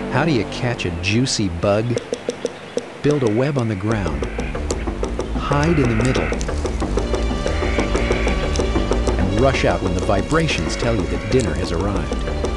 How do you catch a juicy bug? Build a web on the ground. Hide in the middle. And rush out when the vibrations tell you that dinner has arrived.